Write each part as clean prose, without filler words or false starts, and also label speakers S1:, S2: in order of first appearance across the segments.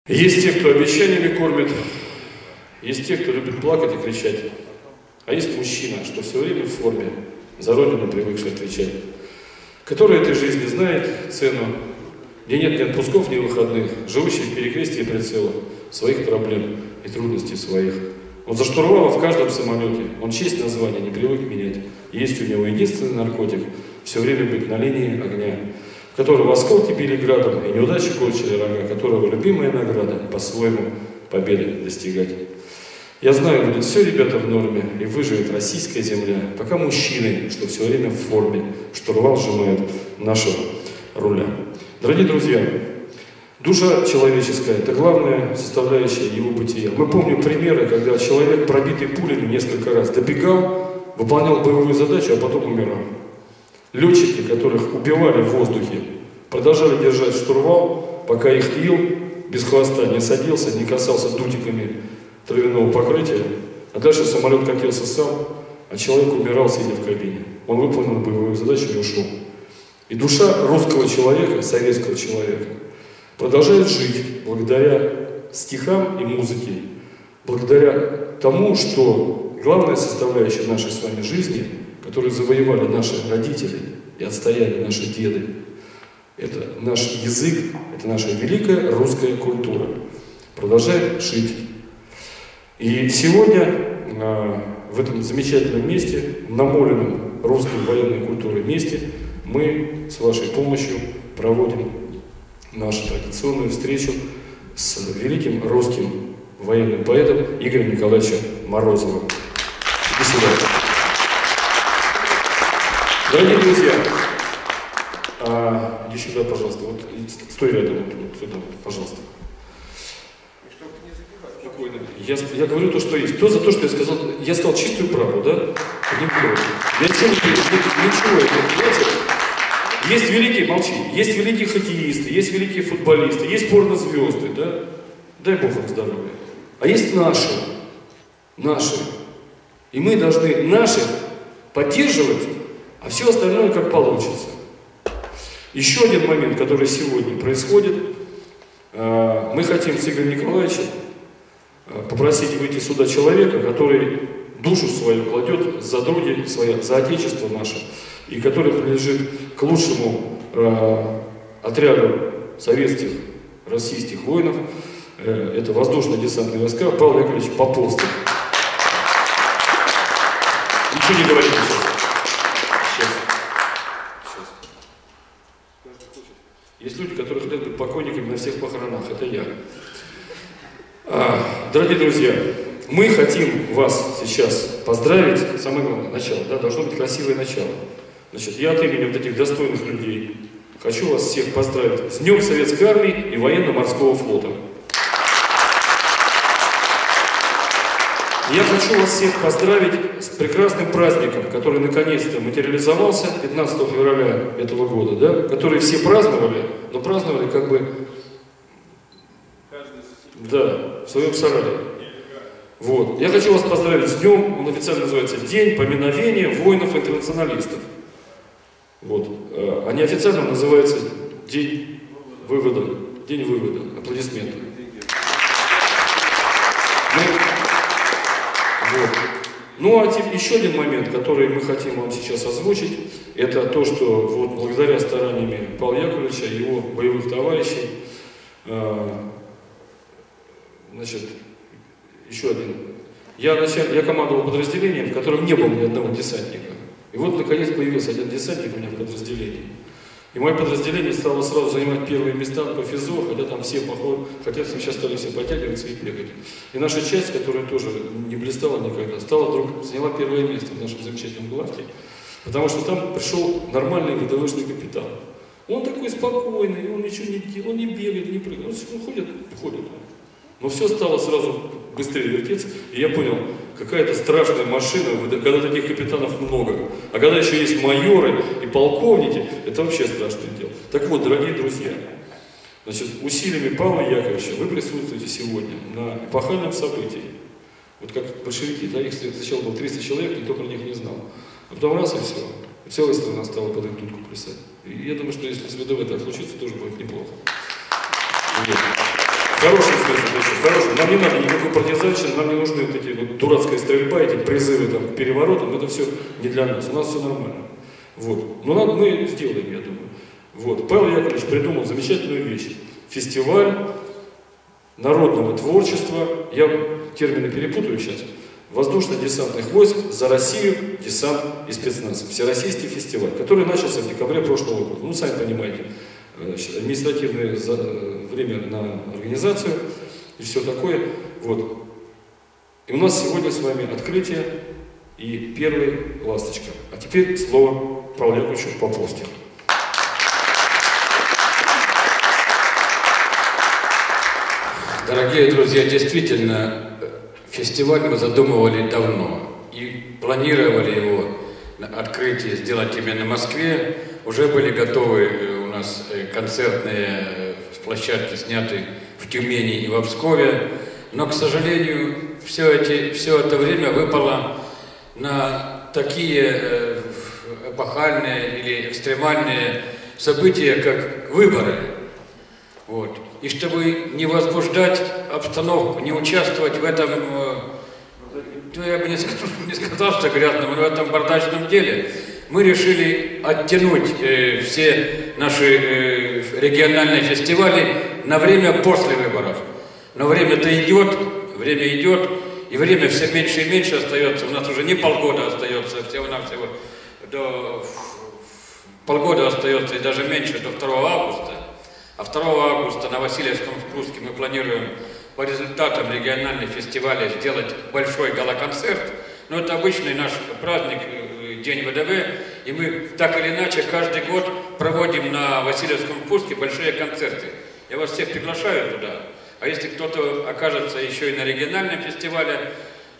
S1: Есть те, кто обещаниями кормит, есть те, кто любит плакать и кричать, а есть мужчина, что все время в форме, за родину привыкший отвечать, который этой жизни знает цену, где нет ни отпусков, ни выходных, живущий в перекрестии прицелов своих проблем и трудностей своих. Он за штурвала в каждом самолете, он честь названия не привык менять. Есть у него единственный наркотик — все время быть на линии огня, которого осколки били градом и неудачи корчили рога, которого любимая награда по-своему победы достигать. Я знаю, будет все, ребята, в норме, и выживет российская земля, пока мужчины, что все время в форме, штурвал сжимают нашего руля. Дорогие друзья, душа человеческая — это главная составляющая его бытия. Мы помним примеры, когда человек, пробитый пулями несколько раз, добегал, выполнял боевую задачу, а потом умирал. Летчики, которых убивали в воздухе, продолжали держать штурвал, пока их ил без хвоста не садился, не касался дутиками травяного покрытия, а дальше самолет катился сам, а человек умирал, сидя в кабине. Он выполнил боевую задачу и ушел. И душа русского человека, советского человека, продолжает жить благодаря стихам и музыке, благодаря тому, что главная составляющая нашей с вами жизни, которую завоевали наши родители и отстояли наши деды, это наш язык, это наша великая русская культура, продолжает жить. И сегодня в этом замечательном месте, намоленном русской военной культурой месте, мы с вашей помощью проводим нашу традиционную встречу с великим русским военным поэтом Игорем Николаевичем Морозовым. До свидания. Дорогие друзья, иди сюда, пожалуйста, вот стой рядом, вот сюда, пожалуйста. Спокойно. Я говорю то, что есть. Кто за то, что я сказал? Я сказал чистую правду, да? Я ничего, понимаете? Есть великие, молчи, есть великие хоккеисты, есть великие футболисты, есть порнозвезды, да? Дай Бог им здоровья. А есть наши. И мы должны наших поддерживать, а все остальное как получится. Еще один момент, который сегодня происходит. Мы хотим с Игорем Николаевичем попросить выйти сюда человека, который душу свою кладет за други свои, за отечество наше, и который принадлежит к лучшему отряду советских, российских воинов. Это воздушно-десантные войска, Павел Яковлевич Поповский. Ничего не говорите сейчас. Есть люди, которые хотят быть покойниками на всех похоронах. Это я. Дорогие друзья, мы хотим вас сейчас поздравить. Самое главное, начало, да, должно быть красивое начало. Значит, я от имени вот этих достойных людей хочу вас всех поздравить с Днем Советской Армии и Военно-Морского флота. Я хочу вас всех поздравить с прекрасным праздником, который наконец-то материализовался 15 февраля этого года, да? Который все праздновали, но праздновали как бы, да, в своем сарае. Вот. Я хочу вас поздравить с днем, он официально называется День поминовения воинов-интернационалистов. Вот. А неофициально называется День вывода. День вывода. Аплодисменты. Вот. Ну а еще один момент, который мы хотим вам сейчас озвучить, это то, что вот благодаря стараниями Павла Яковлевича и его боевых товарищей, значит, еще один. Я командовал подразделением, в котором не было ни одного десантника. И вот наконец появился один десантник у меня в подразделении. И мое подразделение стало сразу занимать первые места по физо, хотя там все похожи, хотя сейчас стали все подтягиваться и бегать. И наша часть, которая тоже не блистала никогда, заняла первое место в нашем замечательном главке, потому что там пришел нормальный ВДВшный капитан. Он такой спокойный, он ничего не делает, он не бегает, не прыгает, он ходит. Но все стало сразу быстрее вертеться, и я понял, какая-то страшная машина, когда таких капитанов много. А когда еще есть майоры и полковники, это вообще страшное дело. Так вот, дорогие друзья, значит, усилиями Павла Яковлевича вы присутствуете сегодня на эпохальном событии. Вот как большевики, да, их сначала было 300 человек, никто про них не знал. А потом раз и все. Целая страна стала под их дудку плясать. И я думаю, что если с ВДВ так случится, тоже будет неплохо. В хорошем смысле, в хорошем. Нам не надо никакой партизанщины, нам не нужны вот эти вот дурацкая стрельба, эти призывы там, к переворотам, это все не для нас, у нас все нормально. Вот. Но мы сделаем, я думаю. Вот. Павел Яковлевич придумал замечательную вещь. Фестиваль народного творчества, я термины перепутаю сейчас, воздушно-десантных войск за Россию, десант и спецназ. Всероссийский фестиваль, который начался в декабре прошлого года. Ну, сами понимаете, административное время на организацию и все такое. Вот. И у нас сегодня с вами открытие и первый ласточка. А теперь слово Павлу Яковлевичу Поповских.
S2: Дорогие друзья, действительно, фестиваль мы задумывали давно и планировали его открытие сделать именно в Москве. Уже были готовы у нас концертные площадки, сняты в Тюмени и в Пскове, но, к сожалению, все это время выпало на такие эпохальные или экстремальные события, как выборы. Вот. И чтобы не возбуждать обстановку, не участвовать в этом, я бы не сказал, что грязном, но в этом бардачном деле, мы решили оттянуть все наши региональные фестивали на время после выборов. Но время-то идет, и время все меньше и меньше остается. У нас уже не полгода остается, всего-навсего полгода остается, и даже меньше, до 2 августа. А 2 августа на Васильевском спуске мы планируем по результатам региональных фестивалей сделать большой гала-концерт. Но это обычный наш праздник, День ВДВ, и мы так или иначе каждый год проводим на Васильевском спуске большие концерты. Я вас всех приглашаю туда. А если кто-то окажется еще и на региональном фестивале,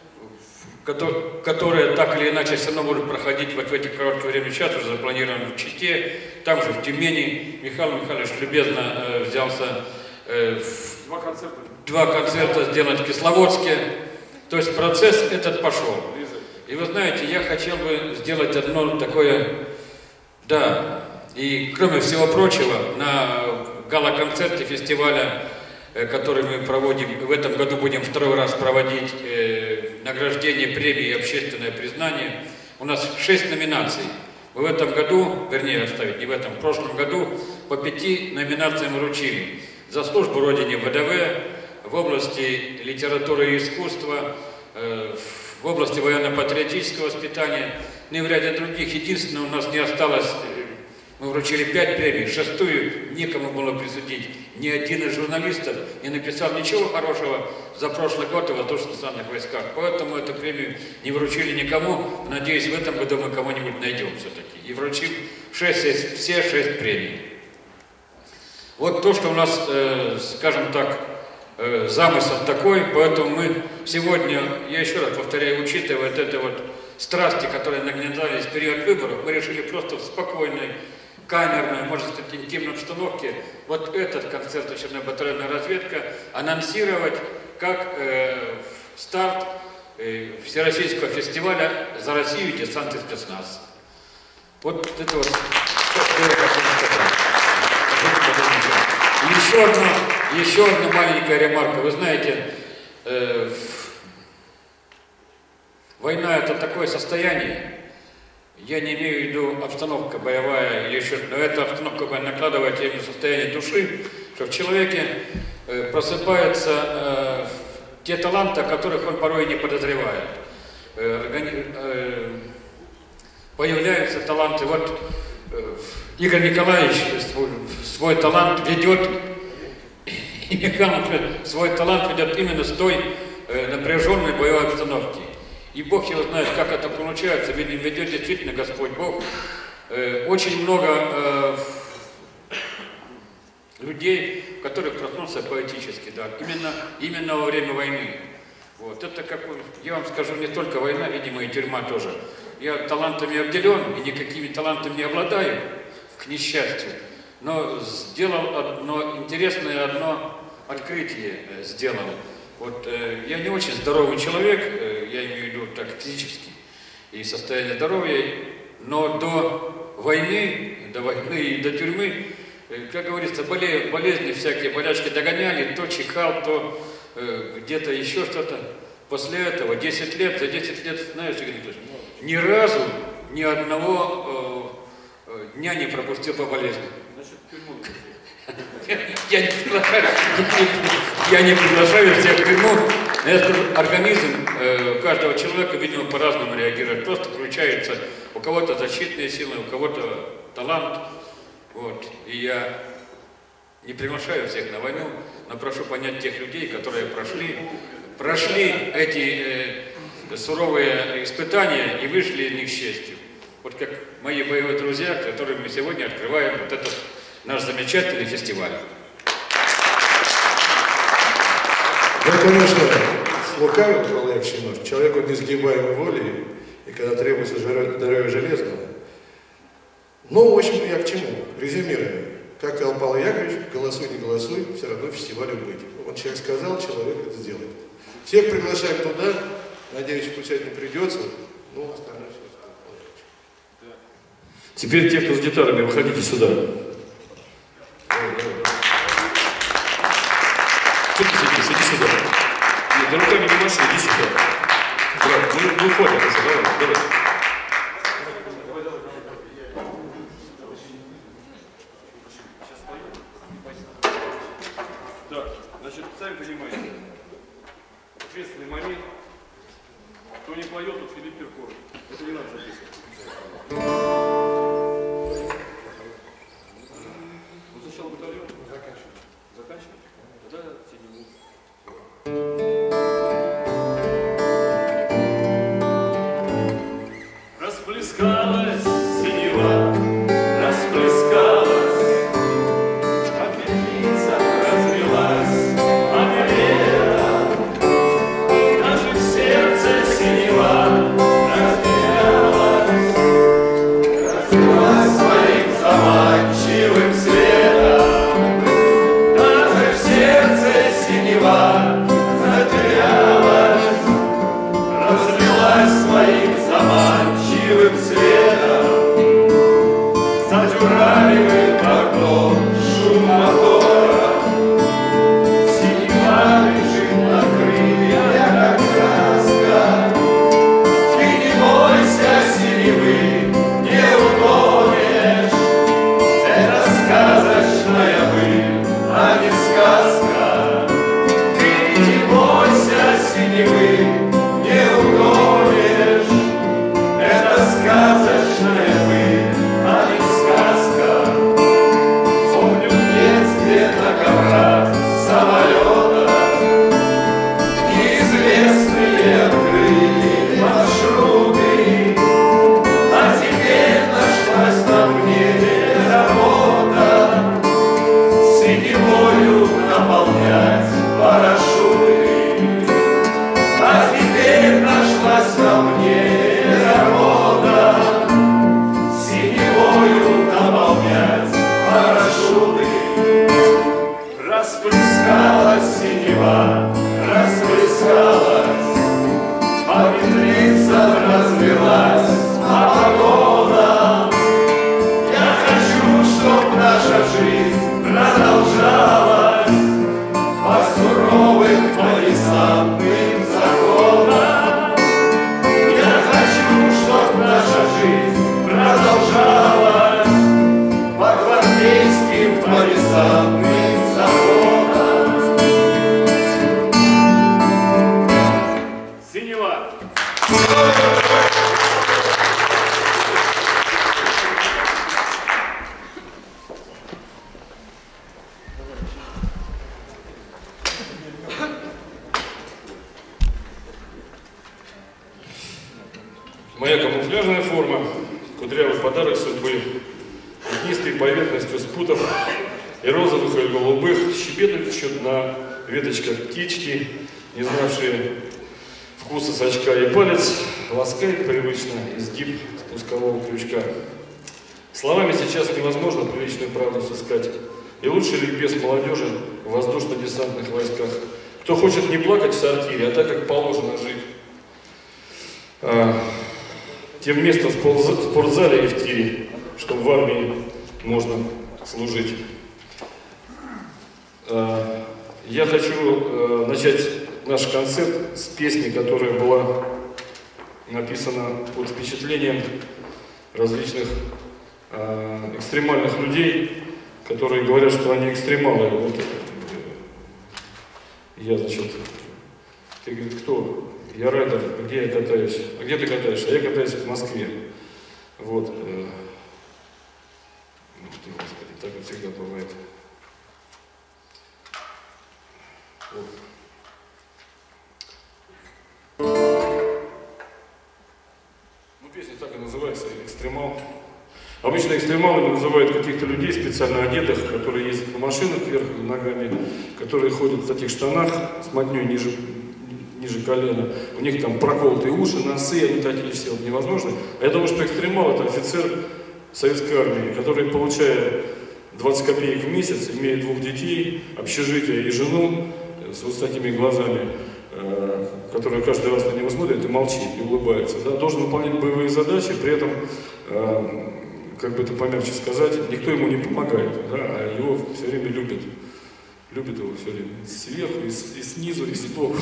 S2: которые так или иначе все равно будут проходить вот в эти короткое время, сейчас уже запланировано в Чите, там же в Тюмени. Михаил Михайлович любезно взялся два концерта сделать в Кисловодске. То есть процесс этот пошел. И вы знаете, я хотел бы сделать одно такое, да, и кроме всего прочего, на гала-концерте фестиваля, который мы проводим, в этом году будем 2-й раз проводить награждение премии и общественное признание. У нас 6 номинаций. Мы в этом году, вернее, не в этом, в прошлом году по 5 номинациям вручили. За службу Родине ВДВ, в области литературы и искусства, в области военно-патриотического воспитания, ну и в ряде других. Единственное, у нас не осталось, мы вручили 5 премий, 6-ю некому было присудить. Ни один из журналистов не написал ничего хорошего за прошлый год в воздушно-десантных войсках. Поэтому эту премию не вручили никому. Надеюсь, в этом году мы кого-нибудь найдем все-таки. И вручим все 6 премий. Вот то, что у нас, скажем так, замысел такой, поэтому мы сегодня, я еще раз повторяю, учитывая вот это вот страсти, которые нагнетались в период выборов, мы решили просто в спокойной, камерной, можно сказать, интимной обстановке вот этот концерт «Очередная батальонная разведка» анонсировать как старт Всероссийского фестиваля «За Россию. Десант и спецназ». Вот это вот, что я хотел сказать. Еще одна маленькая ремарка. Вы знаете, война — это такое состояние. Я не имею в виду обстановка боевая или еще, но эта обстановка накладывает именно состояние души, что в человеке просыпаются те таланты, о которых он порой не подозревает. Появляются таланты. Вот Игорь Николаевич свой талант ведет, и Михаил свой талант ведет именно с той напряженной боевой обстановки. И Бог его знает, как это получается, ведь ведет действительно Господь Бог. Очень много людей, в которых проснулся поэтический дар, именно во время войны. Вот. Это, как я вам скажу, не только война, видимо, и тюрьма тоже. Я талантами обделен и никакими талантами не обладаю, к несчастью. Но сделал одно интересное открытие сделал. Вот, я не очень здоровый человек, я имею в виду так физически и состояние здоровья, но до войны и до тюрьмы как говорится, болезни всякие, болячки догоняли, то чихал, то где-то еще что-то. После этого 10 лет, за 10 лет, знаешь, Игорь Николаевич, ни разу ни одного дня не пропустил по болезни. Я не приглашаю всех в тюрьму. Я скажу, организм каждого человека, видимо, по-разному реагирует. Просто включается у кого-то защитные силы, у кого-то талант. Вот. И я не приглашаю всех на войну, но прошу понять тех людей, которые прошли эти суровые испытания и вышли из них с честью. Вот как мои боевые друзья, которым мы сегодня открываем вот этот наш замечательный фестиваль.
S3: Я, конечно, слукавил, Михаил Яковлевич, человек он несгибаемой воли, и когда требуется здоровье железного. Ну, в общем, я к чему? Резюмируем. Как сказал Павел Яковлевич, голосуй, не голосуй, все равно фестивалю быть. Он человек сказал, человек это сделает. Всех приглашаем туда, надеюсь, включать не придется, но остальное все.
S1: Теперь те, кто с гитарами, выходите сюда. Что ты сидишь? Иди сюда. Нет, да руками не маши, иди сюда. Брат, мы уходим уже, давай.
S4: Да, значит, сами понимаете, ответственный момент. Кто не поет, тот Филипп Киркоров. Это не надо записывать. Ну, сначала батальон. Заканчиваем? Тогда сидим. Расплескалась синева, расплескалась, а пепельница разлилась, а лето, даже в сердце синева разлилась, разлилась своим заманчивым светом, даже в сердце синева затерялась, разлилась своим заманчивым светом, задюравливает окно шум мотора, синева лежит на крыльях, как сказка. Ты не бойся синевы, не утонешь, это сказочная быль, а не сказка. Ты не бойся синевы, не утонешь, это сказочная быль, а не сказка. Помню в детстве на коврах самолета неизвестные открыли маршруты, а теперь нашлась на мне работа синевою наполнять парашюты. А теперь нашлась на мне работа синевою наполнять парашюты. Расплескалась синева, расплескалась, по ветрицам разлилась, по погодам. Я хочу, чтоб наша жизнь продолжалась по суровым полисадным законам. Я хочу, чтоб наша жизнь продолжалась по гвардейским полисадным законам. Синева.
S1: Моя камуфляжная форма, кудрявый подарок судьбы, пятнистой поверхностью спутов и розовых и голубых щебечут на веточках птички, не знавшие вкуса сачка, и палец ласкает привычно изгиб спускового крючка. Словами сейчас невозможно приличную правду сыскать, и лучше ликбез молодежи в воздушно-десантных войсках. Кто хочет не плакать в сортире, а так, как положено жить, тем место в спортзале и в тире, чтобы в армии можно служить. Я хочу начать наш концерт с песни, которая была написана под впечатлением различных экстремальных людей, которые говорят, что они экстремалы. Вот, я, значит, ты, говорит, кто? Я райдер, где я катаюсь? А где ты катаешься? А я катаюсь в Москве. Вот. Господи, так вот всегда бывает. Вот. Ну, песня так и называется, «Экстремал». Обычно экстремалами называют каких-то людей, специально одетых, которые ездят на машинах вверх ногами, которые ходят в таких штанах с мотней ниже колена. У них там проколотые уши, носы, они такие все вот невозможно. А я думаю, что экстремал — это офицер советской армии, который, получая 20 копеек в месяц, имея 2 детей, общежитие и жену с вот такими глазами, которые каждый раз на него смотрят и молчит, и улыбается, да, должен выполнять боевые задачи, при этом, как бы это помягче сказать, никто ему не помогает, да, а его все время любят. Любят его все время сверху, и снизу, и сбоку.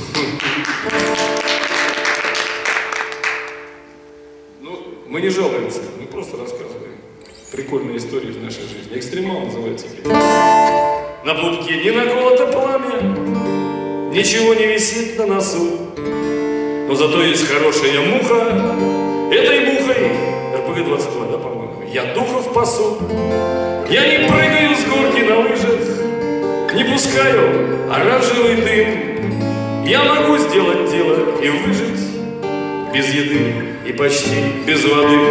S1: Ну, мы не жалуемся, мы просто рассказываем прикольные истории из нашей жизни. «Экстремал» называется. На плотке не наколото пламя, ничего не висит на носу, но зато есть хорошая муха. Этой мухой, РПГ-22, да, по-моему, я духов пасу. Я не прыгаю с горки на лыжах, не пускаю оранжевый дым. Я могу сделать дело и выжить без еды и почти без воды.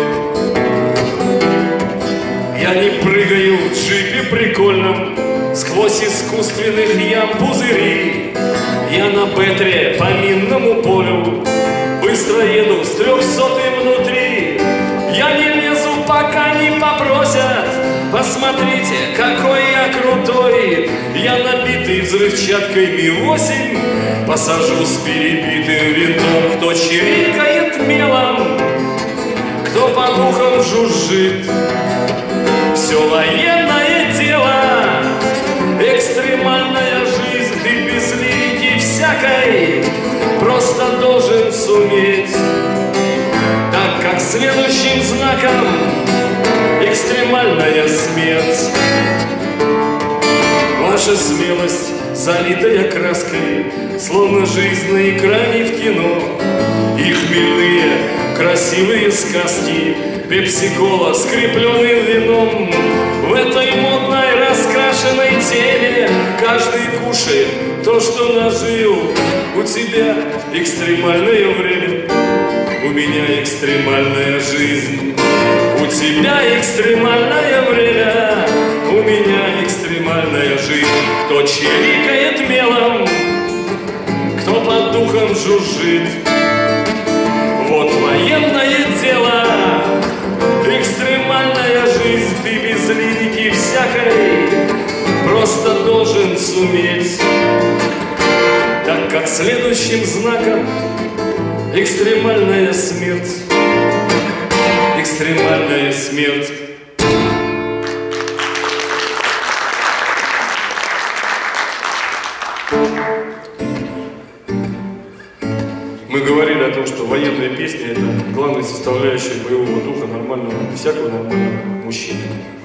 S1: Я не прыгаю в джипе прикольном сквозь искусственных ям пузыри. Я на бетре по минному полю быстро еду с 300-м внутри. Я не лезу, пока не попросят. Посмотрите, какой я крутой. Я набитый взрывчаткой Ми-8 посажу с перебитым винтом. Кто чирикает мелом, кто по духам жужжит. Все военное дело, экстремальная жизнь. Ты без лирики всякой просто должен суметь. Так как следующим знаком экстремальная смерть. Ваша смелость, залитая краской, словно жизнь на экране в кино. И хмельные, красивые сказки, пепси-кола, скрепленным вином. В этой модной, раскрашенной теле каждый кушает то, что нажил. У тебя экстремальное время, у меня экстремальная жизнь. У тебя экстремальное время, у меня экстремальная жизнь. Кто чирикает мелом, кто под духом жужжит. Вот военное дело, экстремальная жизнь. Ты без лирики всякой просто должен суметь. Так как следующим знаком экстремальная смерть. Экстремальная смерть. Мы говорили о том, что военная песня — это главная составляющая боевого духа нормального, всякого нормального мужчины.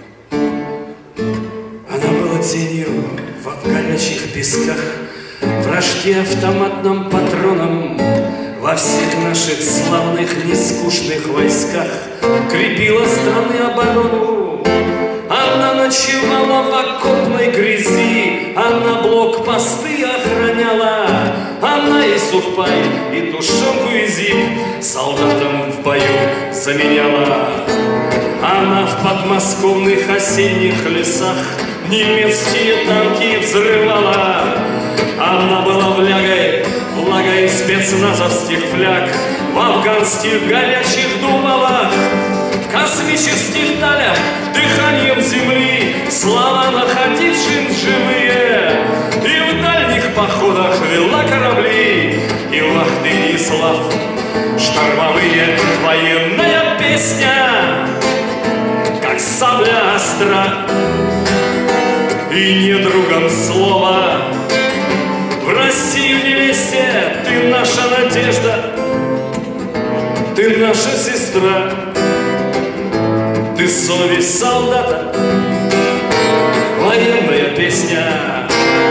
S5: Она была тенью в горячих песках, в рожке автоматным патроном. Во всех наших славных, нескучных войсках крепила страны оборону. Она ночевала в окопной грязи, она блокпосты охраняла. Она и сухпай, и тушенку, и зип солдатам в бою заменяла. Она в подмосковных осенних лесах немецкие танки взрывала. Она была влагой спецназовских фляг в афганских горячих дувалах, в космических далях дыханием земли слова находившим живые. И в дальних походах вела корабли, и вахты неслав штормовые. Военная песня, как сабля остра, и и недругом слова. В Россию невесте ты наша надежда, ты наша сестра, ты совесть солдата, военная песня.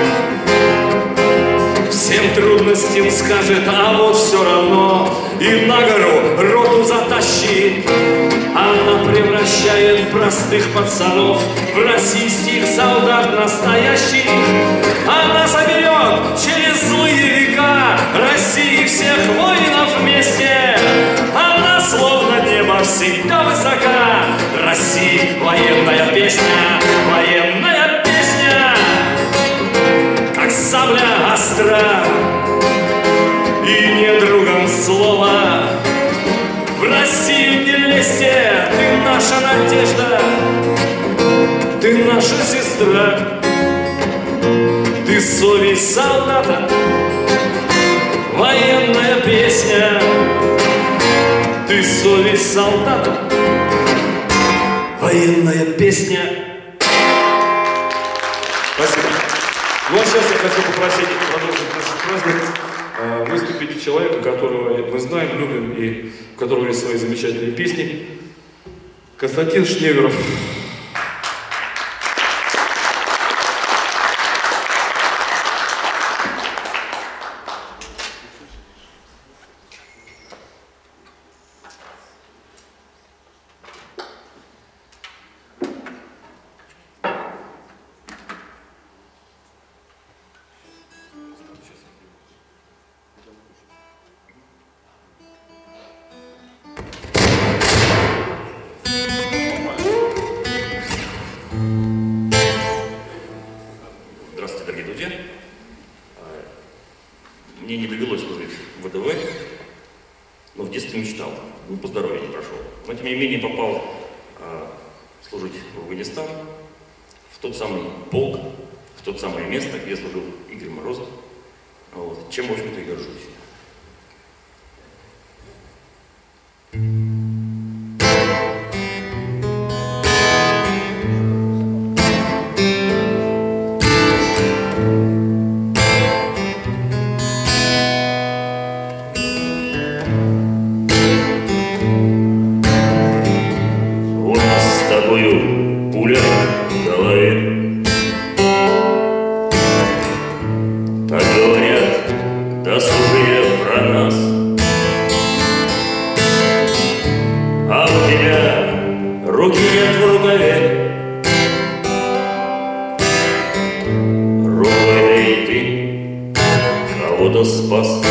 S5: Всем трудностям скажет, а вот все равно и на гору роту затащит. Она превращает простых пацанов в российских солдат настоящих. Она заберет через злые века России всех воинов вместе. Она словно небо всегда высока. Россия, военная песня, военная песня, как сабля остра и недругом слова. В Россию не лезьте, ты наша надежда, ты наша сестра, ты совесть солдата, военная песня, ты совесть солдата, военная песня.
S1: Спасибо. Ну а сейчас я хочу попросить продолжить наш праздник, выступить человека, которого мы знаем, любим и у которого есть свои замечательные песни. Константин Шневеров.
S6: Здравствуйте, дорогие друзья. Мне не довелось служить в ВДВ, но в детстве мечтал. Ну, по здоровью не прошел. Но, тем не менее, попал служить в Афганистан, в тот самый полк, в то самое место, где служил Игорь Морозов. Вот. Чем, в общем-то, и горжусь. Пуля в голове. Так говорят досужие про нас. А у тебя руки нет в рукаве. Рукой и ты кого-то спас.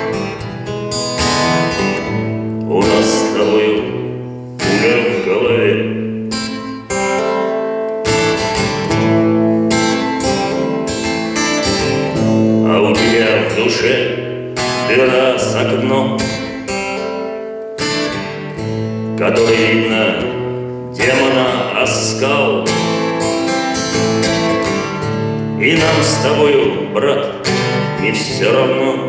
S6: У нас с тобою пуля в голове. В душе дыра с окном, который, видно, демона оскал. И нам с тобою, брат, не все равно.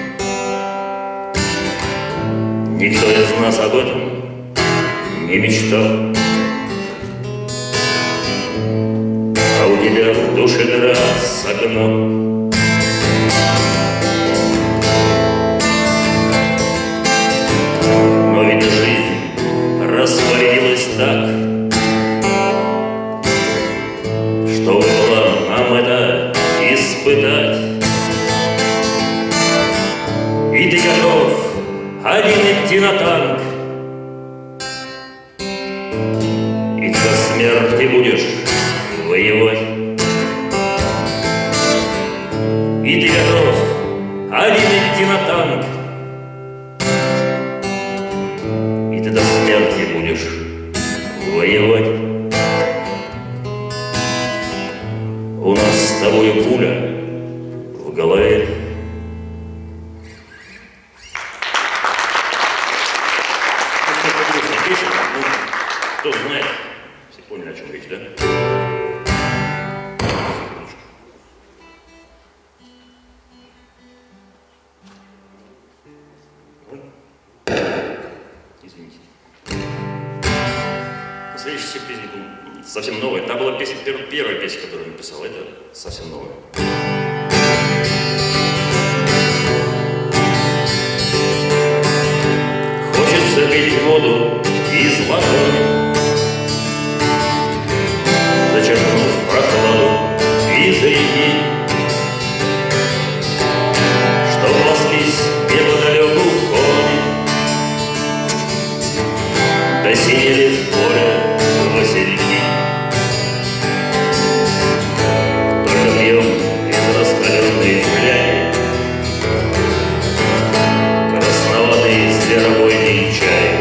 S6: Никто из нас об этом не мечтал. А у тебя в душе дыра с окном. Но ведь жизнь распорядилась так, что выпало нам это испытать. И ты готов один идти на танк, и до смерти будешь воевать. И ты готов один идти на танк, и ты до смерти будешь воевать. У нас с тобой пуля в голове. Кто знает, все поняли, о чем речь, да? Извините. На следующий сюрпризник совсем новая. Та была песня, первая песня, которую я написал, это совсем новая. Хочется пить воду из ладони, зачерпнув прохладу из реки, что паслись неподалеку кони, да синели в поле васильки. Только пьем из раскаленной фляги красноватый зверобойный чай.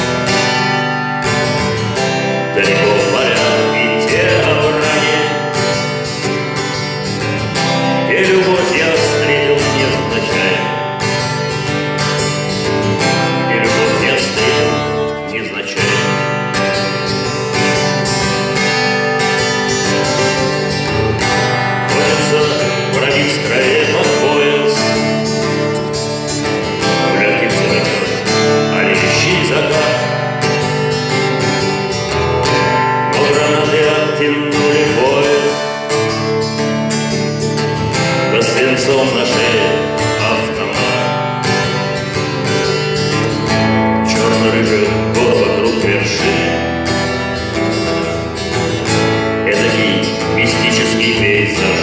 S6: Далеко в морях и те овраги, где любовь я встретил невзначай, где любовь я встретил невзначай. Хочется пробить в траве под пояс, в легких сумерках олещий закат. Но гранаты оттянули пояс, да свинцом на шее автомат. Черно-рыжих гор вокруг вершины, эдакий мистический пейзаж.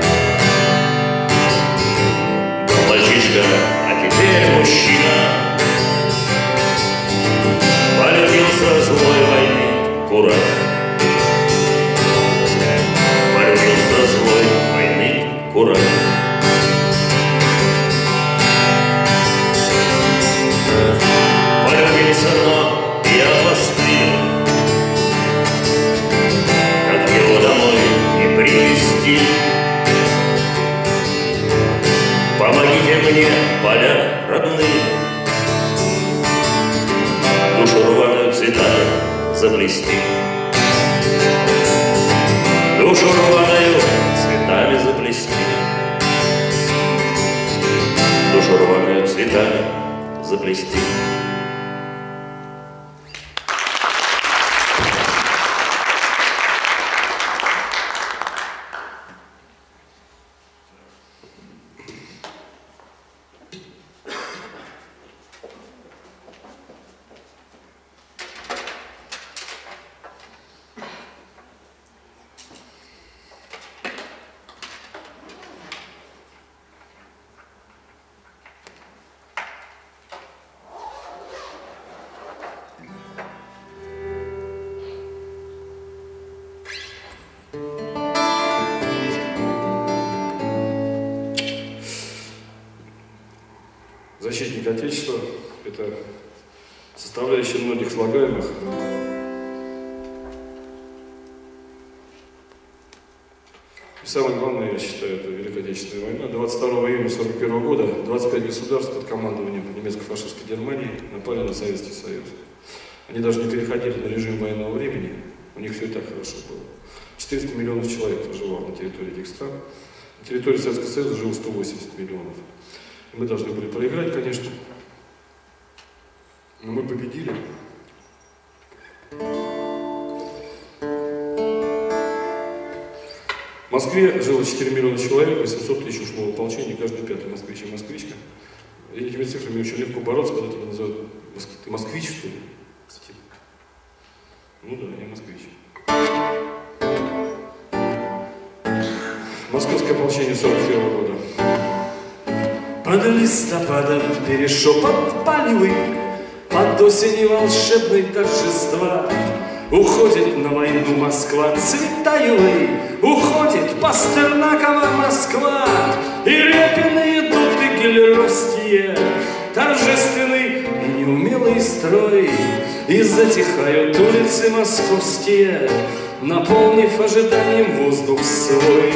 S6: Был мальчишка, а теперь мужчина, полюбился злой войны кураж. Полюбился злой войны кураж. Полюбился, но я постыл, как его домой не привезти. Помогите мне, поля родные, душу рваную цветами заплести. Душу рваную цветами заплести. Душу рваную цветами заплести.
S1: Защитник Отечества – это составляющая многих слагаемых. И самое главное, я считаю, это Великая Отечественная война. 22 июня 1941 года 25 государств под командованием немецко-фашистской Германии напали на Советский Союз. Они даже не переходили на режим военного времени, у них все и так хорошо было. 400 миллионов человек проживало на территории этих стран. На территории Советского Союза жило 180 миллионов. Мы должны были проиграть, конечно, но мы победили. В Москве жило 4 миллиона человек, 800 тысяч ушло в ополчение, каждый пятый москвич и москвичка. И этими цифрами очень легко бороться, когда тебя называют «Ты москвич, что ли?» Кстати. Ну да, я москвич. Московское ополчение 1941 года.
S5: Под листопадом перешепот полевых, под осенью волшебной торжества уходит на войну Москва Цветаевой, уходит Пастернакова Москва, и Репины идут, и гелеровские, торжественный и неумелый строй, и затихают улицы московские, наполнив ожиданием воздух свой.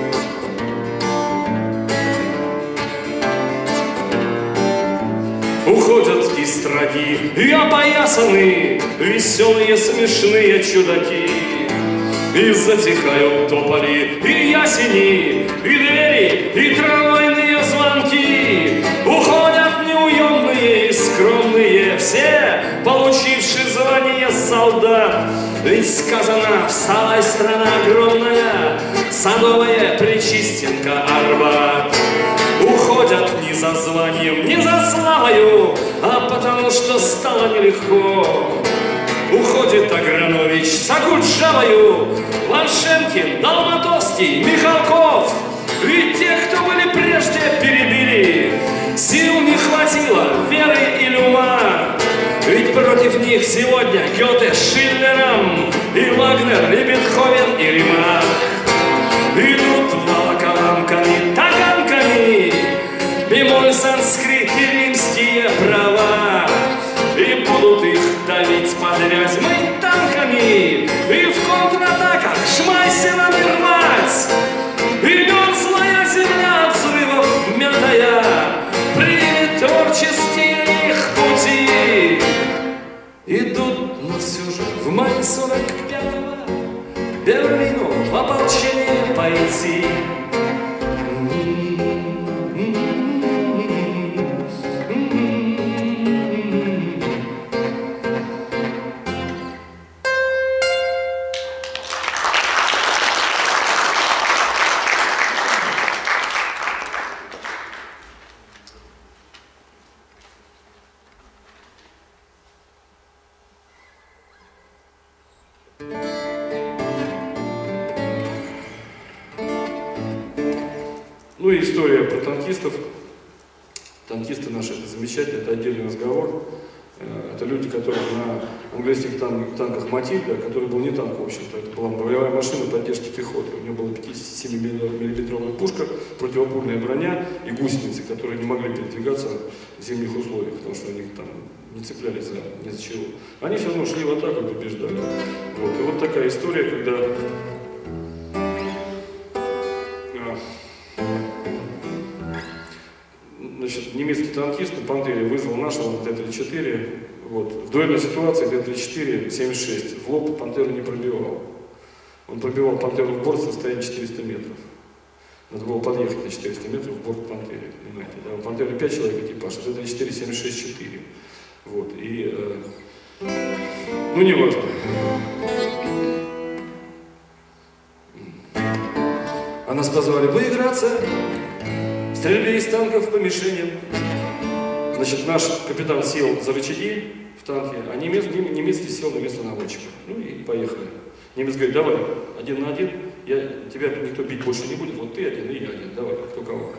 S5: Уходят и строги, и опоясаны, веселые смешные чудаки. И затихают тополи, и ясени, и двери, и трамвайные звонки. Уходят неуемные и скромные все, получившие звание солдат. Ведь сказано, вставай! страна огромная, Садовая, Причистенка, Арбат. Уходят не за званием, не за славою, а потому что стало нелегко. Уходит Агранович с Акуджавою, Ланшенкин, Долматовский, Михалков. Ведь тех, кто были прежде, перебили. Сил не хватило, веры или ума. Ведь против них сегодня Гёте с Шиллером, и Вагнер, и Бетховен, и Ремарк. Идут волоколамками, таганками, бемоль, санскрит и римские права. И будут их давить под Вязьмой танками, и в контратаках Шмайсерами рвать. И мерзлая земля от взрывов мятая примет творческие их пути. Идут, но все же в мае 45-го Берлину в ополчение пойти.
S1: Ну и история про танкистов. Танкисты наши, это замечательно, это отдельный разговор. Это люди, которые на английских танках Матильда, который был не танк, в общем-то, это была боевая машина поддержки пехоты. У нее была 57-миллиметровая пушка, противопульная броня и гусеницы, которые не могли передвигаться в зимних условиях, потому что они там не цеплялись ни за чего. Они все равно шли в атаку и побеждали. Вот. И вот такая история, когда значит, немецкий танкист на «Пантере» вызвал нашего Т-34. Вот. В дуэльной ситуации Т-34 76. В лоб «Пантеру» не пробивал. Он пробивал «Пантеру» в борт с расстояния 400 метров. Надо было подъехать на 400 метров в борт «Пантере». Понимаете? Да? В «Пантере» 5 человек экипаж, а Т-34 76-4. Вот. И, ну, не важно. А нас позвали поиграться в стрельбе из танков по мишеням. Значит, наш капитан сел за рычаги в танке, а немецкий сел на место наводчика. Ну и поехали. Немец говорит: давай, 1 на 1, тебя никто бить больше не будет, вот ты один и я один, давай, кто кого.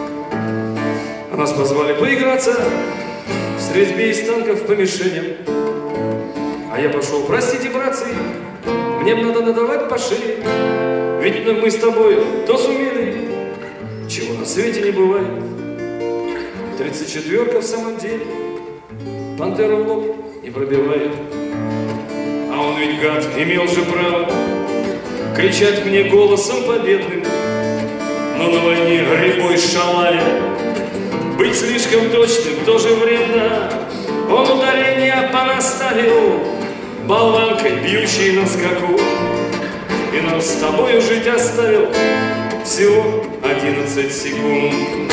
S1: А нас позвали поиграться в стрельбе из танков по мишеням. А я пошел: простите, братцы, мне надо надавать по шее, ведь мы с тобой то сумели, чего на свете не бывает. 34-ка в самом деле «Пантеру» в лоб не пробивает. А он ведь, гад, имел же право кричать мне голосом победным, но на войне грибой шалая. Быть слишком точным тоже вредно. Он ударение понаставил болванкой, бьющей на скаку, и нам с тобою жить оставил всего 11 секунд.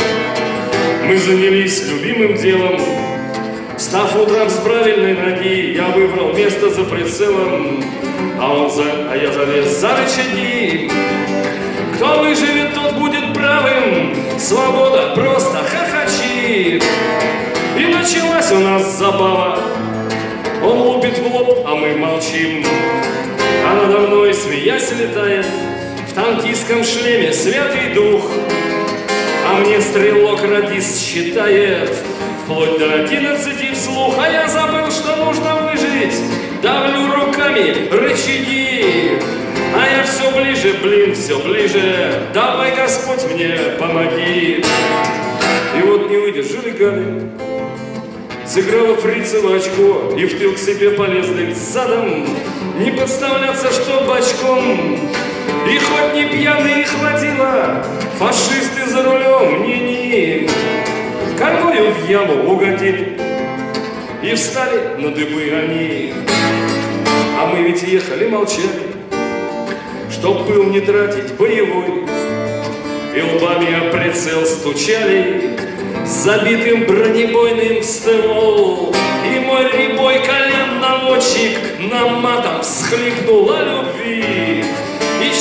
S1: Мы занялись любимым делом. Встав утром с правильной ноги, я выбрал место за прицелом, а я залез за рычаги. Кто выживет, тот будет правым. Свобода, просто хохочи. И началась у нас забава. Он лупит в лоб, а мы молчим. А надо мной, смеясь, летает в танкистском шлеме Святый Дух. А мне стрелок-радист считает вплоть до 11 вслух. А я забыл, что нужно выжить. Давлю руками рычаги. А я все ближе, блин, все ближе. Давай, Господь, мне помоги. И вот не выдержали гады. Сыграла фрицево очко, и в тыл к себе полезли задом. Не подставляться, что бочком. И хоть не пьяные хватило, фашисты за рулем, не-не. Кормою в яму угодили, и встали на дыбы они. А мы ведь ехали, молчали, чтоб пыл не тратить боевой. И лбами о прицел стучали с забитым бронебойным ствол. И мой рябой колен наводчик нам матом всхлипнул о любви.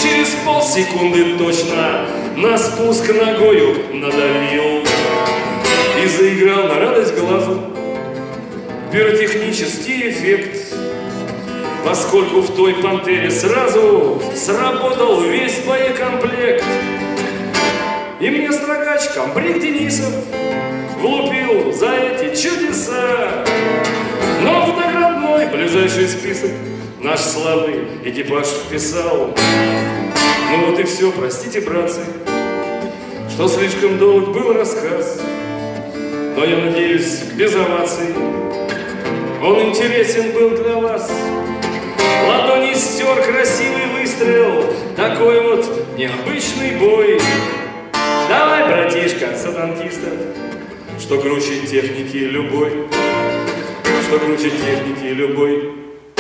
S5: через полсекунды точно на спуск ногою надавил и заиграл на радость глазу пиротехнический эффект, поскольку в той пантере сразу сработал весь боекомплект. И мне строгач комбриг Денисов влупил за эти чудеса. Но в наградной ближайший список наш славный экипаж вписал. Ну вот и все, простите, братцы, что слишком долг был рассказ, но я надеюсь, без оваций он интересен был для вас. Ладони стер красивый выстрел, такой вот необычный бой. Давай, братишка, сатантистов, что круче техники любой, что круче техники любой.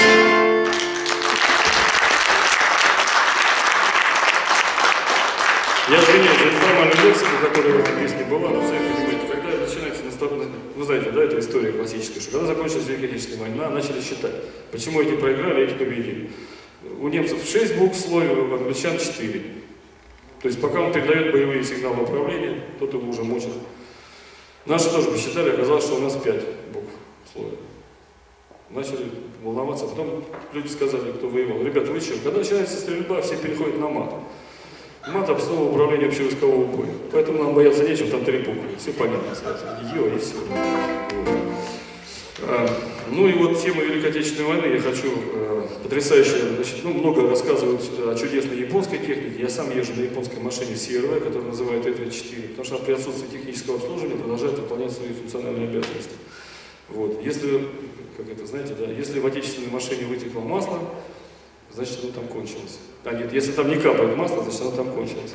S5: Я извиняюсь за неформальную лексику, которая в этой песне была, но сами понимаете, когда начинается настолько... Вы знаете, да, это история классическая, что когда закончилась Великая Отечественная война, начали считать, почему эти проиграли, эти победили. У немцев 6 букв в слове, у англичан 4. То есть пока он передает боевые сигналы управления, тот его уже мочит. Наши тоже посчитали, оказалось, что у нас 5 букв в слове. Начали волноваться, потом люди сказали, кто воевал: ребята, вы что, когда начинается стрельба, все переходят на мат. Мат — основа управления общевойскового боя. Поэтому нам бояться нечего, там 3 буквы. Все понятно сразу. Йо и все. Ну и вот тему Великой Отечественной войны я хочу потрясающе, значит, много рассказывают о чудесной японской технике. Я сам езжу на японской машине CRV, которую называют Т-34, потому что при отсутствии технического обслуживания продолжает выполнять свои функциональные обязанности. Вот. Если, как это, знаете, да, если в отечественной машине вытекло масло, значит, оно там кончилось. А нет, если там не капает масло, значит, оно там кончилось.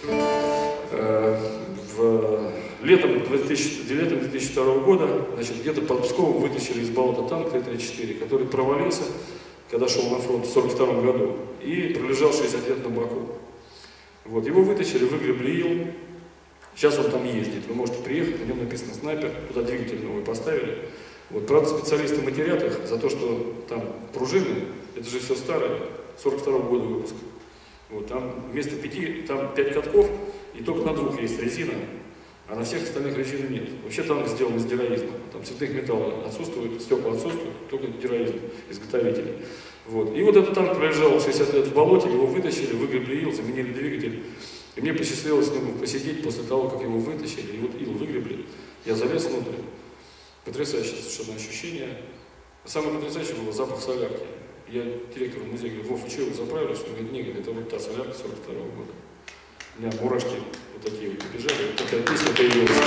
S5: Летом 2002 года, значит, где-то под Псковом вытащили из болота танк Т-34, который провалился, когда шел на фронт в 1942 году, и пролежал 60 лет на боку. Вот, его вытащили, выгребли ил. Сейчас он там ездит. Вы можете приехать, на нем написано «снайпер», туда двигатель новый поставили. Вот, правда, специалисты матерят их за то, что там пружины, это же все старое, 42 года выпуска. Вот, там вместо 5, там 5 катков, и только на 2 есть резина, а на всех остальных резины нет. Вообще танк сделан из дюраизма. Там цветных металлов отсутствует, стекла отсутствуют, только дюраизм изготовителей. Вот. И вот этот танк пролежал 60 лет в болоте, его вытащили, выгребли ил, заменили двигатель. И мне посчастливилось с ним посидеть после того, как его вытащили, и вот ил выгребли. Я залез внутрь. Потрясающее совершенно ощущение. А самое потрясающее было запах солярки. Я директору музея говорю: Вов, вы что, вы заправились? Он говорит: нет, это вот та солярка 42 года. У меня мурашки вот такие вот побежали, вот такая песня появилась.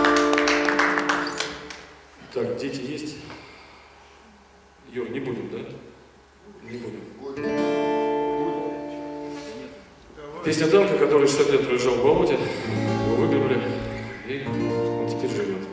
S5: Так, дети есть? Юр, не будем, да? Не будем. Песня танка, который 60 лет пролежал в болоте, его выгребли, и он теперь живет.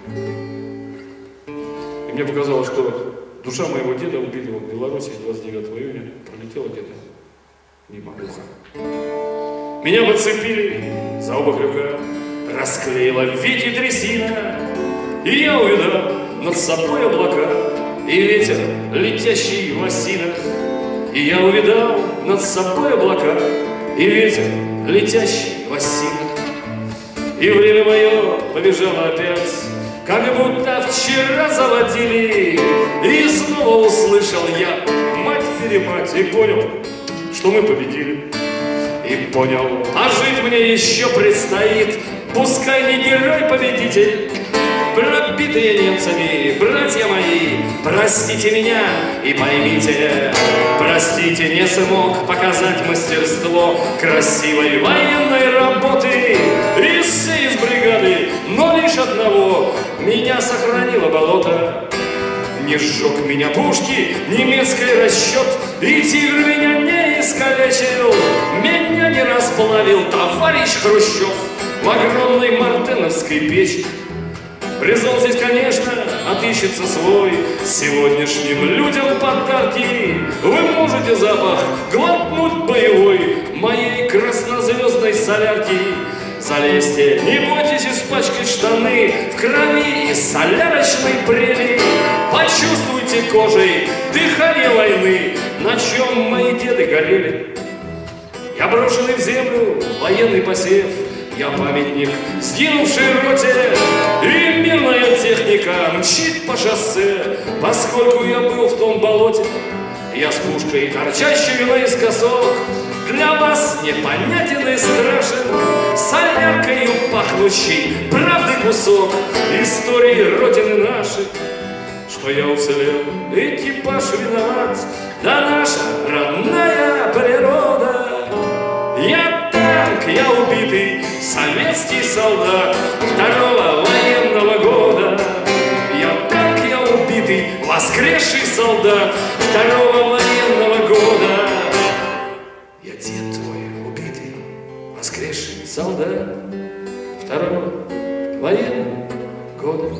S5: И мне показалось, что душа моего деда, убитого в Беларуси 29 июня, пролетела где-то мимо уха. Меня подцепили за оба крюка, расклеила в виде трясина, и я увидал над собой облака и ветер, летящий в осинах. И я увидал над собой облака и ветер, летящий в осинах. И время мое побежало опять, как будто вчера заводили. И снова услышал я мать-перемать и понял, что мы победили. И понял, а жить мне еще предстоит, пускай не герой-победитель. Пробитые немцами, братья мои, простите меня и поймите, простите, не смог показать мастерство красивой военной работы из бригады, но лишь одного меня сохранило болото. Не сжег меня пушки, немецкий расчет, и тигр меня не искалечил, меня не расплавил товарищ Хрущев в огромной мартеновской печи. Призол здесь, конечно, отыщется свой сегодняшним людям подарки. Вы можете запах глотнуть боевой моей краснозвездной солярки. Залезьте, не бойтесь испачкать штаны в крови и солярочной прели. Почувствуйте кожей дыхание войны, на чем мои деды горели. Я брошенный в землю военный посев, я памятник сгинувшей роте, и мирная техника мчит по шоссе, поскольку я был в том болоте. Я с пушкой, торчащей наискосок, для вас непонятен и страшен, соляркою пахнущий правды кусок истории Родины нашей. Что я уцелел, экипаж виноват, да наша родная природа. Я танк, я убитый советский солдат второго военного года. Я танк, я убитый воскресший солдат второго военного года. Я дед твой убитый воскресший солдат второго военного года.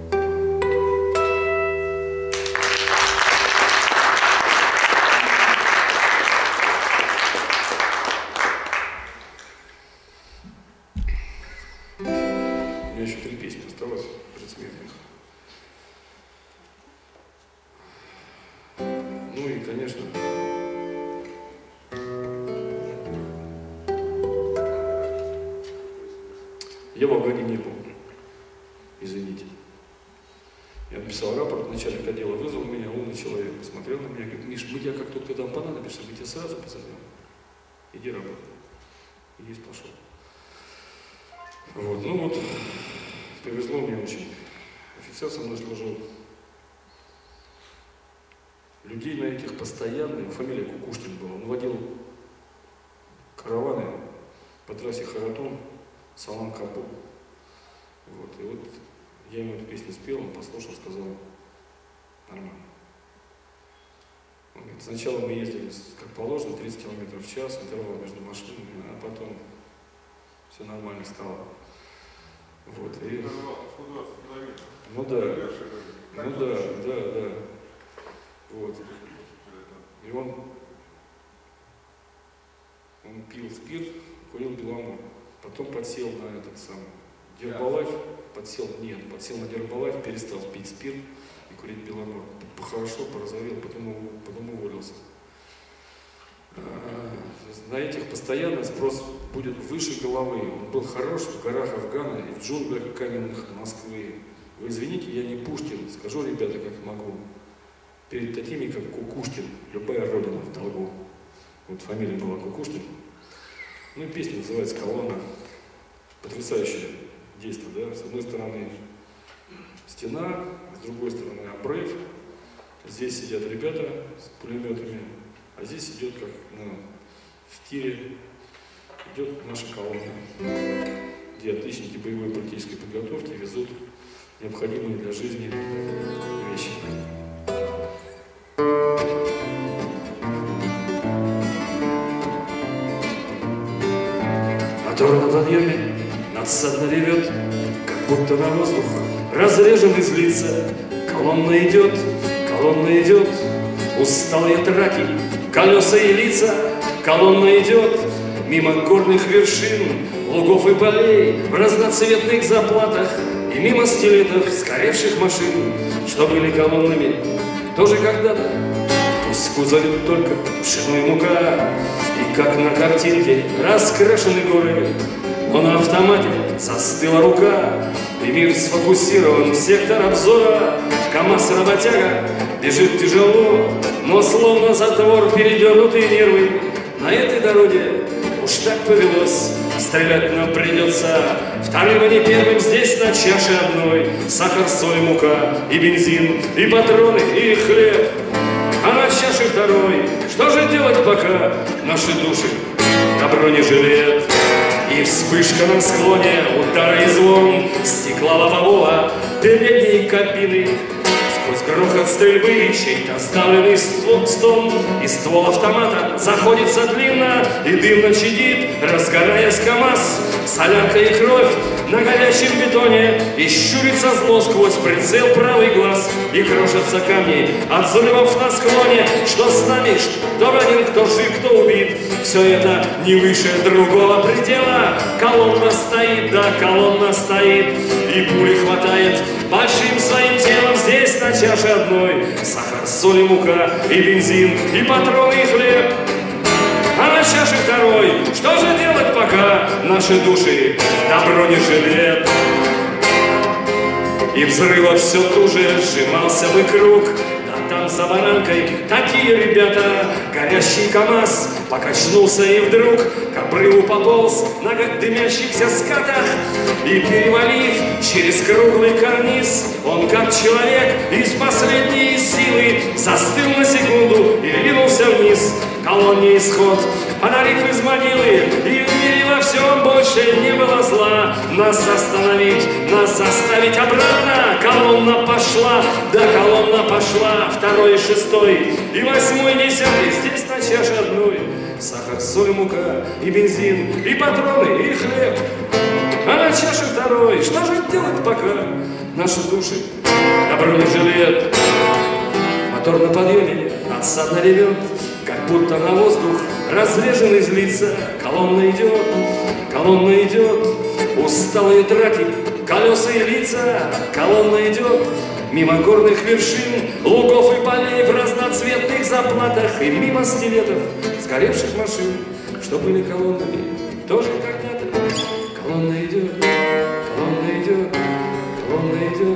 S1: У меня еще 3 песни осталось предсмертных. Ну и, конечно, я в Афгане не был. Извините. Я написал рапорт, начальник отдела вызвал меня, умный человек, посмотрел на меня, говорит: Миш, мы тебя как только там понадобишься, мы тебя сразу позовем. Иди работай. И есть пошел. Вот, ну вот, повезло мне очень. Офицер со мной служил. Людей на этих постоянно, фамилия Кукушкин была, он водил караваны по трассе Харатон, Салам Кабул. Вот, и вот я ему эту песню спел, он послушал, сказал: нормально. Он говорит: сначала мы ездили, как положено, 30 км в час, интервал между машинами, а потом все нормально стало. Вот, и... Ну да, да. Вот. И он пил спирт, курил Беломор. Потом подсел на этот самый Гербалайф, подсел на Гербалайф, перестал пить спирт и курить Беломор. Хорошо порозовел, потом уволился. На этих постоянно спрос будет выше головы. Он был хорош в горах Афгана и в джунглях каменных Москвы. Вы извините, я не Пушкин, скажу, ребята, как могу. Перед такими, как Кукушкин, любая родина в долгу. Вот фамилия была Кукушкин. Ну и песня называется «Колонна». Потрясающее действие, да? С одной стороны стена, с другой стороны обрыв. Здесь сидят ребята с пулеметами, а здесь идет, как в тире, идет наша колонна, где отличники боевой политической подготовки везут необходимые для жизни вещи. Мотор на подъеме надсадно ревет, как будто на воздух разрежен и злится. Колонна идет, усталые траки, колеса и лица. Колонна идет мимо горных вершин, лугов и полей в разноцветных заплатах, и мимо скелетов сгоревших машин, что были колоннами тоже когда-то. Пусть в кузове только пшено и мука, и как на картинке раскрашены горы, но на автомате застыла рука, и мир сфокусирован в сектор обзора. КамАЗ-работяга бежит тяжело, но словно затвор передернутые нервы. На этой дороге уж так повелось, стрелять нам придется вторым, а не первым. Здесь на чаше одной сахар, соль, мука и бензин, и патроны, и хлеб. А на чаше второй что же делать, пока наши души добро не жалеют? И вспышка на склоне, удара и звон стекла лобового передней кабины. Сквозь грохот стрельбы чей-то сдавленный стон, и ствол автомата заходится длинно, и дымно чадит, разгораясь КамАЗ. Солянка и кровь на горячем бетоне, и щурится зло сквозь прицел правый глаз, и крошатся камни от взрывов на склоне. Что с нами, кто ранен, кто жив, кто убит, все это не выше другого предела. Колонна стоит, да, колонна стоит, и пули хватает большим своим телом. Здесь на чаше одной сахар, соль и мука, и бензин, и патроны, и хлеб. А на
S5: чаше второй, что же делать, пока наши души на бронежилет? И взрыва все туже сжимался бы круг, да там за баранкой такие ребята. Горящий КамАЗ покачнулся и вдруг к обрыву пополз на дымящихся скатах. И перевалив через круглый карниз, он как человек из последней силы застыл на секунду и ринулся вниз. Колонне исход, подарив из могилы, и в мире во всем больше не было зла. Нас остановить, нас заставить обратно. Колонна пошла, да колонна пошла. Второй, шестой и восьмой, десятый здесь на чаше одной. Сахар, соль, мука и бензин, и патроны, и хлеб. А на чаше второй, что же делать, пока наши души на бронежилет? Мотор на подъеме надсадно ревет, как будто на воздух разрежен из лица. Колонна идет, усталые траки, колеса и лица. Колонна идет мимо горных вершин, лугов и полей в разноцветных заплатах, и мимо скелетов сгоревших машин, что были колоннами тоже когда-то. Колонна идет, колонна идет, колонна идет.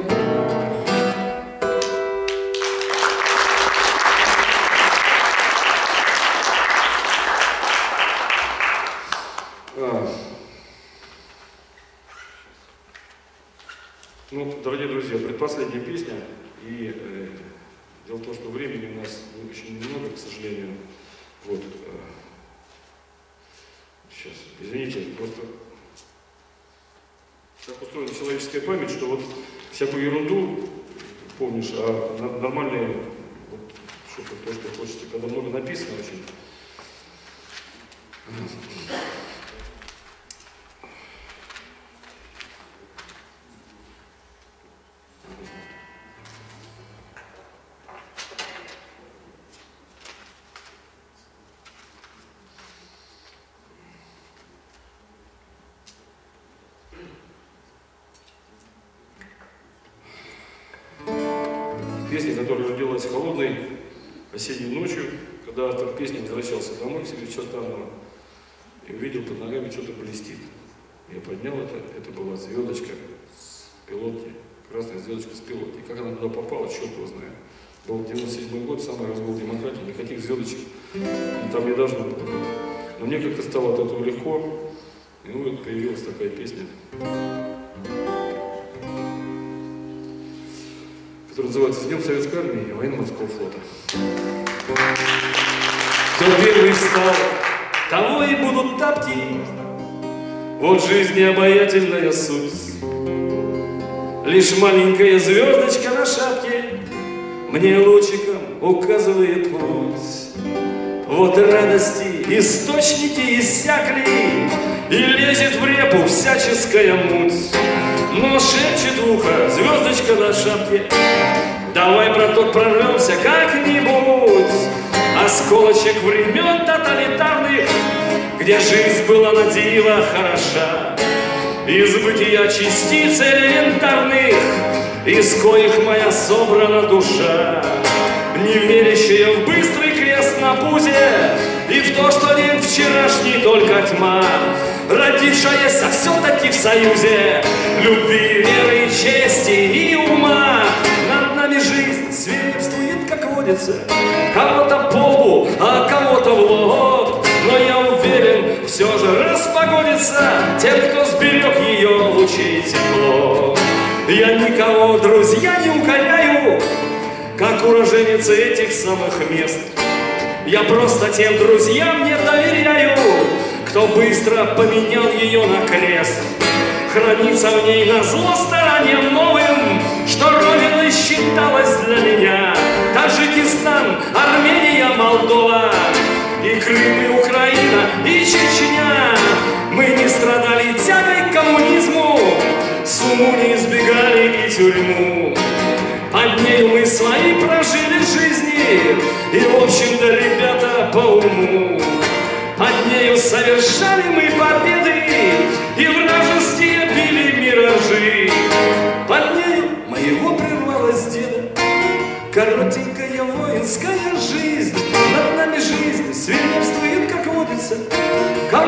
S1: Ну, дорогие друзья, предпоследняя песня, и дело в том, что времени у нас очень немного, к сожалению. Вот, сейчас, извините, просто так устроена человеческая память, что вот всякую ерунду помнишь, а нормальные, вот, что-то то, что хочется, когда много написано очень. Песня, которая родилась холодной осенней ночью, когда автор песни возвращался домой к себе в Чертаново и увидел под ногами что-то блестит. Я поднял это была звездочка с пилотки, красная звездочка с пилотки. Как она туда попала, черт его знает. Был 97-й год, самый разгул демократии, никаких звездочек там не должно было быть. Но мне как-то стало от этого легко, и вот появилась такая песня, который называется «С Днем Советской Армии и Военно-Морского флота». Кто первый встал, того и будут тапки. Вот жизнь обаятельная суть. Лишь маленькая звездочка на шапке мне лучиком указывает путь. Вот радости источники иссякли, и лезет в репу всяческая муть. Но шепчет в ухо звездочка на шапке: давай, браток, прорвемся как-нибудь. Осколочек времен тоталитарных, где жизнь была на диво хороша. Из бытия частиц элементарных, из коих моя собрана душа. Не верящая в быстрый крест на пузе и в то, что день вчерашний только тьма, родившаяся все-таки в союзе любви, веры, чести и ума. Над нами жизнь свирепствует, как водится, кого-то по лбу, а кого-то в лоб. Но я уверен, все же распогодится тем, кто сберег ее лучей тепло. Я никого, друзья, не укоряю, как уроженец этих самых мест. Я просто тем друзьям не доверяю, кто быстро поменял ее на крест. Хранится в ней назло стараниям новым, что родиной считалась для меня Таджикистан, Армения, Молдова, и Крым, и Украина, и Чечня. Мы не страдали тягой к коммунизму, сумму не избегали и тюрьму. Под нею мы свои прожили жизни, и в общем-то, ребята, по уму. Под нею совершали мы победы, и вражеские били миражи. Под нею моего прервалась деда коротенькая воинская жизнь. Над нами жизнь свирепствует, как водится,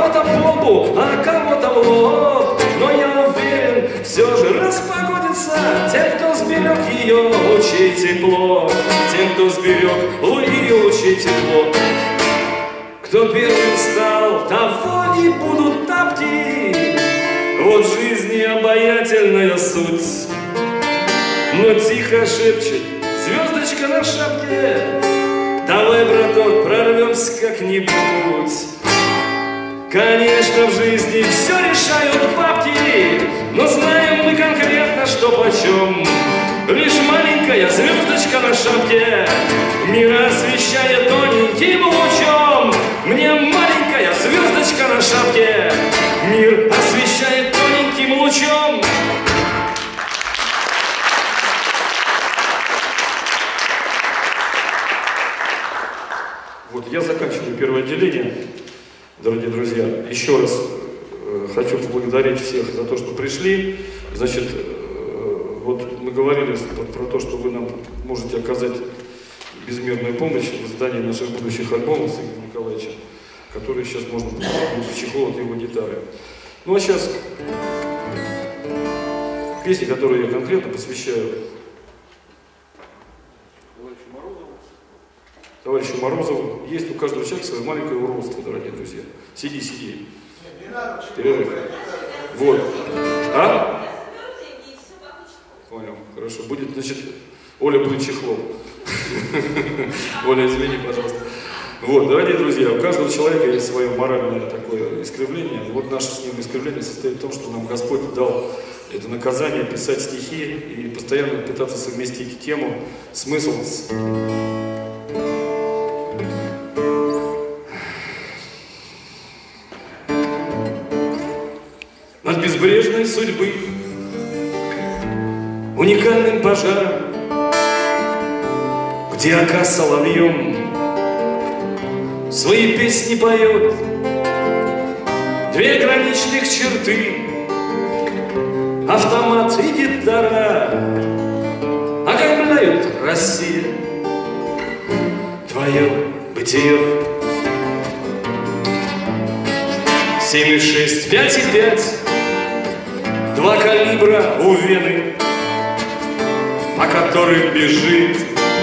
S5: кого-то по лбу, а кого-то в лоб. Но я уверен, все же распогодится тем, кто сберег ее лучей тепло, тем, кто сберег ее лучей тепло. Кто первым встал, того и будут тапки. Вот жизни обаятельная суть. Но тихо шепчет звездочка на шапке: давай, браток, прорвемся как-нибудь. Конечно, в жизни все решают бабки, но знаем мы конкретно, что почем. Лишь маленькая звездочка на шапке мир освещает тоненьким лучом. Мне маленькая звездочка на шапке мир освещает тоненьким лучом.
S1: Вот, я заканчиваю первое отделение, дорогие друзья. Еще раз хочу поблагодарить всех за то, что пришли. Значит, вот мы говорили про то, что вы нам можете оказать безмерную помощь в издании наших будущих альбомов с Игорем Николаевичем, которые сейчас можно будет в чехол от его гитары. Ну а сейчас песни, которые я конкретно посвящаю товарищу Морозову. Есть у каждого человека свое маленькое уродство, дорогие друзья. Сиди, сиди. Перерыв. Вот. А? Понял, хорошо. Будет, значит, Оля будет чехлом. Оля, извини, пожалуйста. Вот, дорогие друзья, у каждого человека есть свое моральное такое искривление. Вот наше с ним искривление состоит в том, что нам Господь дал это наказание писать стихи и постоянно пытаться совместить тему, смысл с... Над безбрежной судьбы уникальным пожаром, где ока соловьем свои песни поет, две граничных черты, автомат и гитара, окаймляют Россия твое бытие. 7,6, 5,5, 2 калибра у вены, по которым бежит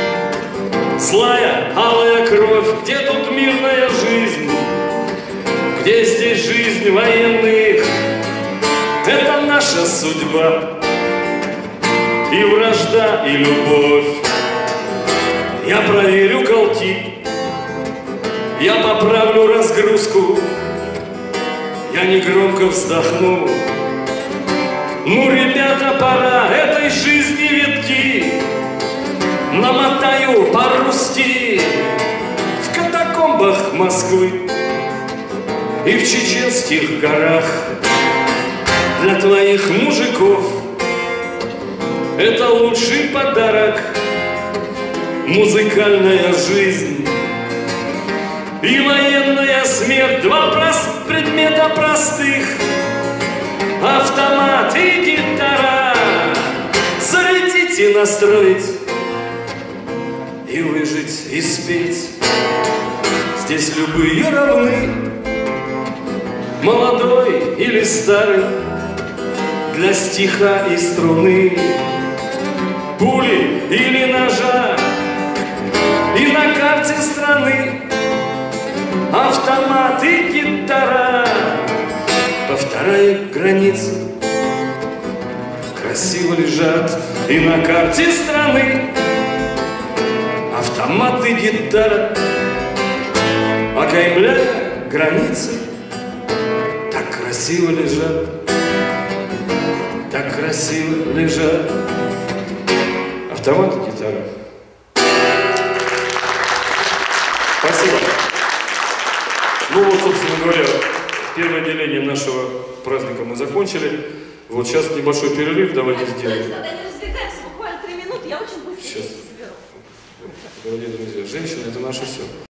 S1: злая алая кровь. Где тут мирная жизнь? Где здесь жизнь военных? Это наша судьба, и вражда, и любовь. Я проверю колки, я поправлю разгрузку, я негромко вздохну. Ну, ребята, пора этой жизни ветки намотаю по-русски в катакомбах Москвы и в чеченских горах. Для твоих мужиков это лучший подарок, музыкальная жизнь и военная смерть. Два предмета простых: автомат и гитара. Зарядить и настроить, и выжить, и спеть. Здесь любые равны, молодой или старый, для стиха и струны, пули или ножа. И на карте страны автомат и гитара. По вторая граница красиво лежат, и на карте страны автомат и гитара, окаймляя границы, так красиво лежат, так красиво лежат автомат и гитара. Спасибо. Ну вот, собственно говоря, первое отделение нашего праздника мы закончили. Вот сейчас небольшой перерыв, давайте сделаем.
S7: Тогда не разбегаемся, буквально 3 минуты, я очень быстро
S1: Сейчас.
S7: соберу.
S1: Дорогие друзья, женщины — это наше все.